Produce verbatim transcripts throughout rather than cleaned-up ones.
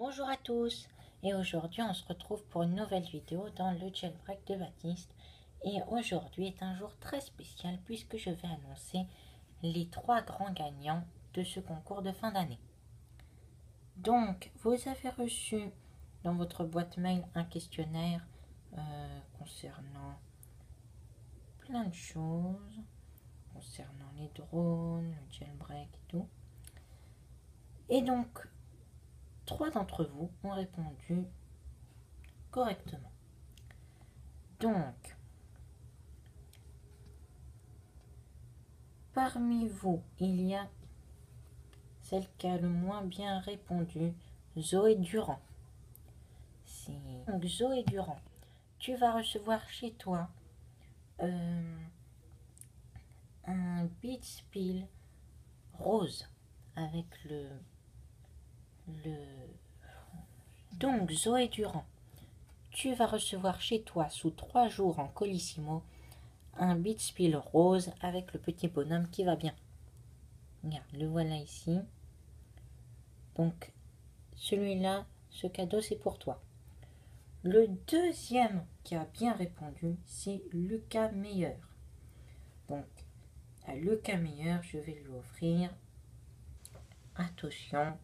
Bonjour à tous, et aujourd'hui on se retrouve pour une nouvelle vidéo dans le jailbreak de Baptiste. Et aujourd'hui est un jour très spécial puisque je vais annoncer les trois grands gagnants de ce concours de fin d'année. Donc vous avez reçu dans votre boîte mail un questionnaire euh, concernant plein de choses, concernant les drones, le jailbreak et tout. Et donc trois d'entre vous ont répondu correctement. Donc, parmi vous, il y a celle qui a le moins bien répondu, Zoé Durand. Donc, Zoé Durand, tu vas recevoir chez toi euh, un Beats Spill rose avec le, le... Donc, Zoé Durand, tu vas recevoir chez toi sous trois jours en Colissimo un Beats Spill rose avec le petit bonhomme qui va bien. Regarde, le voilà ici. Donc, celui-là, ce cadeau, c'est pour toi. Le deuxième qui a bien répondu, c'est Lucas Meyer. Donc, à Lucas Meyer, je vais lui offrir, attention,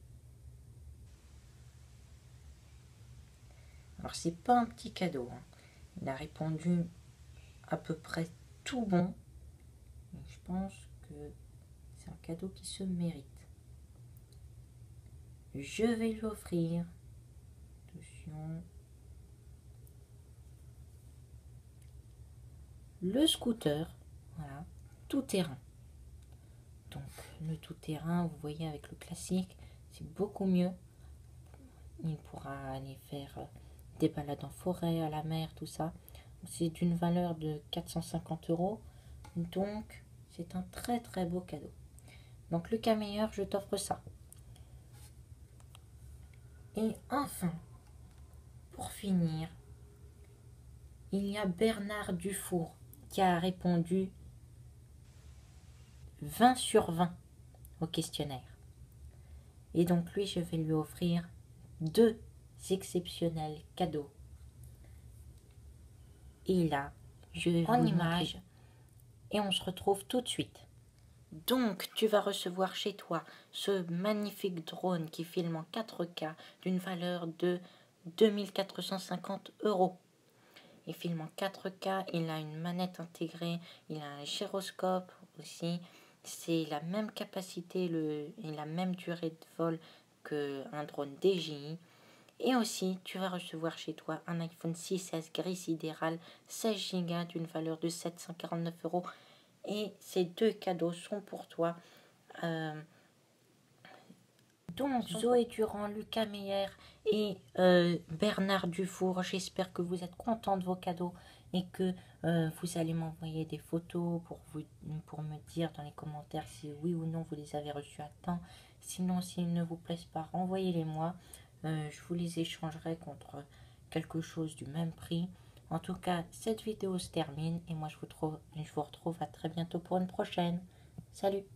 alors c'est pas un petit cadeau, hein. Il a répondu à peu près tout bon, mais je pense que c'est un cadeau qui se mérite. Je vais lui offrir, attention, le scooter, voilà, tout terrain. Donc le tout terrain, vous voyez, avec le classique, c'est beaucoup mieux. Il pourra aller faire des balades en forêt, à la mer, tout ça. C'est d'une valeur de quatre cent cinquante euros. Donc c'est un très très beau cadeau. Donc Lucas Meyer, je t'offre ça. Et enfin, pour finir, il y a Bernard Dufour qui a répondu vingt sur vingt au questionnaire. Et donc lui, je vais lui offrir deux exceptionnels cadeaux. Et là, je vais en image et on se retrouve tout de suite. Donc, tu vas recevoir chez toi ce magnifique drone qui filme en quatre K d'une valeur de deux mille quatre cent cinquante euros. Il filme en quatre K, il a une manette intégrée, il a un gyroscope aussi. C'est la même capacité le, et la même durée de vol qu'un drone D J I. Et aussi, tu vas recevoir chez toi un iPhone six S gris sidéral, seize giga d'une valeur de sept cent quarante-neuf euros. Et ces deux cadeaux sont pour toi. Euh, donc, Zoé Durand, Lucas Meyer et euh, Bernard Dufour, j'espère que vous êtes contents de vos cadeaux et que euh, vous allez m'envoyer des photos pour, vous, pour me dire dans les commentaires si oui ou non vous les avez reçus à temps. Sinon, s'ils ne vous plaisent pas, renvoyez-les-moi. Euh, je vous les échangerai contre quelque chose du même prix. En tout cas, cette vidéo se termine et moi je vous, trouve, je vous retrouve à très bientôt pour une prochaine. Salut!